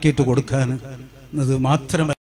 ആക്കിയിട്ട് കൊടുക്കാൻ അത് മാത്രമല്ല,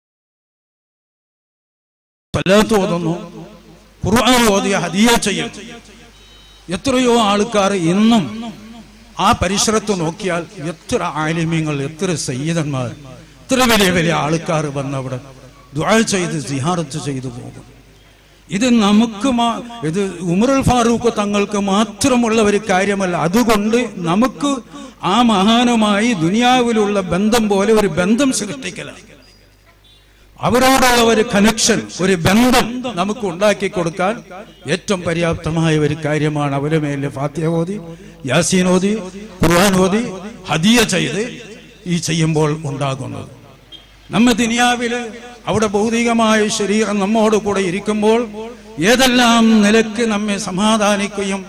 സ്വലാത്ത് ഓതുന്നു, ഖുർആൻ ഓതിയ ഹദിയ ചെയ്യും. എത്രയോ ആൾക്കാർ ഇന്നും ആ പരിസരത്ത് നോക്കിയാൽ എത്ര ആലിമീങ്ങൾ, എത്ര സയ്യിദന്മാർ, എത്ര വലിയ വലിയ ആൾക്കാർ വന്നവിടെ ദുആ ചെയ്ത് സിയാറത്ത് ചെയ്തു പോകും. ഇത് നമുക്ക് ഇത് ഉമറുൽ ഫാറൂഖ് തങ്ങൾക്ക് മാത്രമുള്ള ഒരു കാര്യമല്ല. അതുകൊണ്ട് നമുക്ക് ആ മഹാനുമായി ദുനിയാവിലുള്ള ബന്ധം പോലെ ഒരു ബന്ധം സൃഷ്ടിക്കലാണ്. അവരോടുള്ള ഒരു കണക്ഷൻ, ഒരു ബന്ധം നമുക്ക് ഉണ്ടാക്കി കൊടുക്കാൻ ഏറ്റവും പര്യാപ്തമായ ഒരു കാര്യമാണ് അവരുടെ മേലെ ഫാത്തിഹ ഓതി, യാസീൻ ഓതി, ഖുർആൻ ഓതി ഹദിയ ചെയ്ത് ഈ ചെയ്യുമ്പോൾ ഉണ്ടാകുന്നത്. നമ്മ ദുനിയാവില് അവിടെ ഭൗതികമായ ശരീരം നമ്മോട് കൂടെ ഇരിക്കുമ്പോൾ ഏതെല്ലാം നിലക്ക് നമ്മെ സമാധാനിക്കുകയും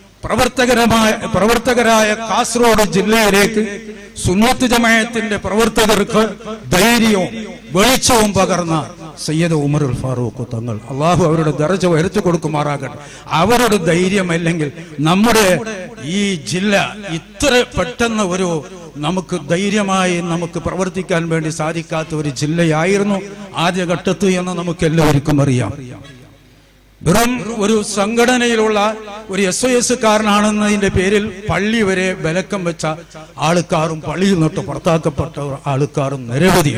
പ്രവർത്തകരായ കാസർഗോഡ് ജില്ലയിലേക്ക് സുന്നത്ത് ജമാഅത്തിന്റെ പ്രവർത്തകർക്ക് ധൈര്യവും വെളിച്ചവും പകർന്ന സയ്യിദ് ഉമറുൽ ഫാറൂഖ് തങ്ങൾ, അള്ളാഹു അവരുടെ ദർജ ഉയർത്തി കൊടുക്കുമാറാകട്ടെ. അവരുടെ ധൈര്യമല്ലെങ്കിൽ നമ്മുടെ ഈ ജില്ല ഇത്ര പെട്ടെന്ന് ഒരു നമുക്ക് ധൈര്യമായി നമുക്ക് പ്രവർത്തിക്കാൻ വേണ്ടി സാധിക്കാത്ത ഒരു ജില്ലയായിരുന്നു ആദ്യഘട്ടത്ത് എന്ന് നമുക്ക് എല്ലാവർക്കും അറിയാം. വെറും ഒരു സംഘടനയിലുള്ള ഒരു SOS കാരനാണെന്നതിന്റെ പേരിൽ പള്ളി വരെ ബലക്കം വെച്ച ആൾക്കാരും പള്ളിയിൽ നിന്നിട്ട് പുറത്താക്കപ്പെട്ട ആൾക്കാരും നിരവധി.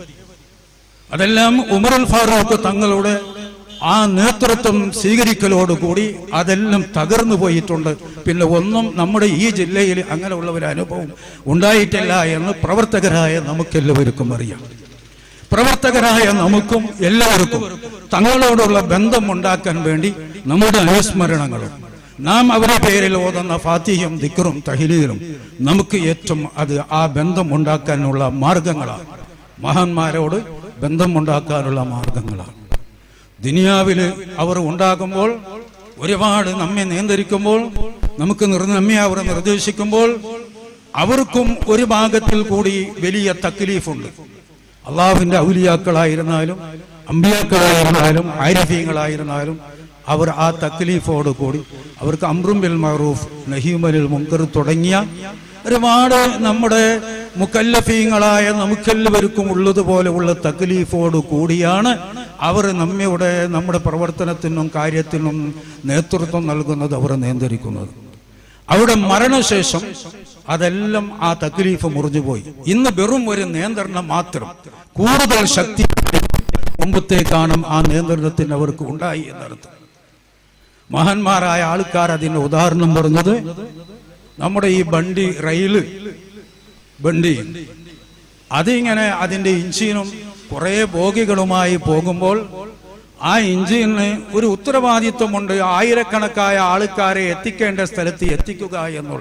അതെല്ലാം ഉമറുൽ ഫാറൂഖ് തങ്ങളുടെ ആ നേതൃത്വം സ്വീകരിക്കലോടുകൂടി അതെല്ലാം തകർന്നു പോയിട്ടുണ്ട്. പിന്നെ ഒന്നും നമ്മുടെ ഈ ജില്ലയിൽ അങ്ങനെയുള്ള ഒരു അനുഭവം ഉണ്ടായിട്ടില്ല എന്ന് പ്രവർത്തകരായ നമുക്കെല്ലാവർക്കും അറിയാം. പ്രവർത്തകരായ നമുക്കും എല്ലാവർക്കും തങ്ങളോടുള്ള ബന്ധം ഉണ്ടാക്കാൻ വേണ്ടി നമ്മുടെ അനുസ്മരണങ്ങളും നാം അവരുടെ പേരിൽ ഓതുന്ന ഫാത്തിഹയും ദിക്റും തഹ്ലീലും നമുക്ക് ഏറ്റവും അത് ആ ബന്ധം ഉണ്ടാക്കാനുള്ള മാർഗങ്ങളാണ്. മഹാന്മാരോട് ബന്ധം ഉണ്ടാക്കാനുള്ള മാർഗങ്ങളാണ്. ദുനിയാവിൽ അവർ ഉണ്ടാകുമ്പോൾ ഒരുപാട് നമ്മെ നിയന്ത്രിക്കുമ്പോൾ നമുക്ക് നമ്മെ അവർ നിർദ്ദേശിക്കുമ്പോൾ അവർക്കും ഒരു ഭാഗത്തിൽ കൂടി വലിയ തക്ലീഫുണ്ട്. അള്ളാഹുവിന്റെ ഔലിയാക്കളായിരുന്നാലും അമ്പിയാക്കളായിരുന്നാലും ആരിഫീങ്ങളായിരുന്നാലും അവർ ആ തക്ലീഫോട് കൂടി അവർക്ക് അംറും ബിൽ മഅറൂഫ് നഹ്യും അനിൽ മുൻകർ തുടങ്ങിയ ഒരുപാട് നമ്മുടെ മുക്കല്ലഫീങ്ങളായ നമുക്കെല്ലാവർക്കും ഉള്ളതുപോലെ ഉള്ള തക്ലീഫോട് കൂടിയാണ് അവർ നമ്മുടെ പ്രവർത്തനത്തിനും കാര്യത്തിനും നേതൃത്വം നൽകുന്നത്, അവർ നിയന്ത്രിക്കുന്നത്. അവിടെ മരണശേഷം അതെല്ലാം ആ തക്ലീഫ് മുറിഞ്ഞുപോയി. ഇന്ന് വെറും ഒരു നിയന്ത്രണം മാത്രം, കൂടുതൽ ശക്തി മുമ്പത്തേക്കാണും ആ നിയന്ത്രണത്തിന് അവർക്ക് ഉണ്ടായി എന്നർത്ഥം. മഹാന്മാരായ ആൾക്കാർ അതിന്റെ ഉദാഹരണം പറഞ്ഞത് നമ്മുടെ ഈ വണ്ടി, റെയില് വണ്ടി, അതിങ്ങനെ അതിന്റെ ഇഞ്ചിനും കുറെ ബോഗികളുമായി പോകുമ്പോൾ ആ ഇഞ്ചിന് ഒരു ഉത്തരവാദിത്വമുണ്ട്, ആയിരക്കണക്കായ ആൾക്കാരെ എത്തിക്കേണ്ട സ്ഥലത്ത് എത്തിക്കുക എന്നുള്ള.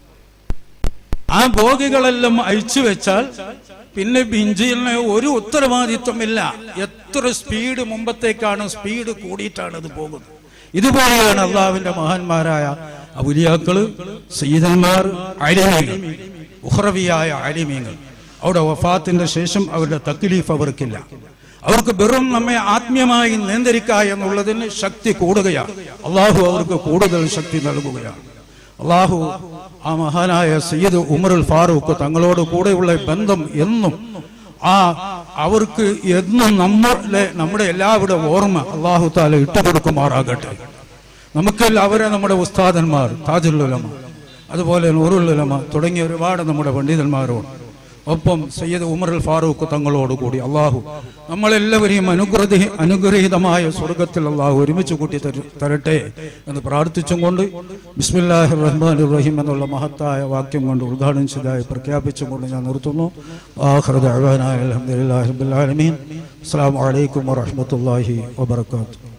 ആ ബോഗികളെല്ലാം അഴിച്ചു വെച്ചാൽ പിന്നെ ഇഞ്ചിന് ഒരു ഉത്തരവാദിത്വമില്ല. എത്ര സ്പീഡ് മുമ്പത്തേക്കാണ്, സ്പീഡ് കൂടിയിട്ടാണ് അത് പോകുന്നത്. ഇതുപോലെയാണ് അള്ളാഹുവിന്റെ മഹാന്മാരായ ഔലിയാക്കള്, സയ്യിദന്മാർ, ആലിമീങ്ങൾ, ഉഖ്റവിയായ ആലിമീങ്ങൾ. അവിടെ വഫാത്തിന്റെ ശേഷം അവരുടെ തക്ലീഫ് അവർക്കില്ല. അവർക്ക് വെറും നമ്മെ ആത്മീയമായി നിയന്ത്രിക്കുക എന്നുള്ളതിന് ശക്തി കൂടുകയാണ്. അള്ളാഹു അവർക്ക് കൂടുതൽ ശക്തി നൽകുകയാണ്. അള്ളാഹു ആ മഹാനായ സയ്യിദ് ഉമറുൽ ഫാറൂഖ് തങ്ങളോട് കൂടെയുള്ള ബന്ധം എന്നും അവർക്ക് എന്നും നമ്മുടെ എല്ലാവരുടെ ഓർമ്മ അള്ളാഹു താല ഇട്ടുകൊടുക്കുമാറാകട്ടെ. നമുക്കെല്ലാവരും നമ്മുടെ ഉസ്താദന്മാർ, താജുൽ ഉലമ, അതുപോലെ നൂറുൽ ഉലമ തുടങ്ങിയ ഒരുപാട് നമ്മുടെ പണ്ഡിതന്മാരോട് ഒപ്പം സയ്യിദ് ഉമറുൽ ഫാറൂഖ് തങ്ങളോടുകൂടി അള്ളാഹു നമ്മളെല്ലാവരെയും അനുഗ്രഹീതമായ സ്വർഗത്തിൽ അള്ളാഹു ഒരുമിച്ച് കൂട്ടി തരട്ടെ എന്ന് പ്രാർത്ഥിച്ചും കൊണ്ട് ബിസ്മില്ലാഹിർ റഹ്മാനിർ റഹീം എന്നുള്ള മഹത്തായ വാക്യം കൊണ്ട് ഉദ്ഘാടനം ചെയ്തതായി പ്രഖ്യാപിച്ചും കൊണ്ട് ഞാൻ നിർത്തുന്നു. ആഖിറു ദഅ്വാനാ അൽഹംദുലില്ലാഹി റബ്ബിൽ ആലമീൻ. അസ്സലാമു അലൈക്കും വറഹ്മത്തുള്ളാഹി വബറകാതുഹു.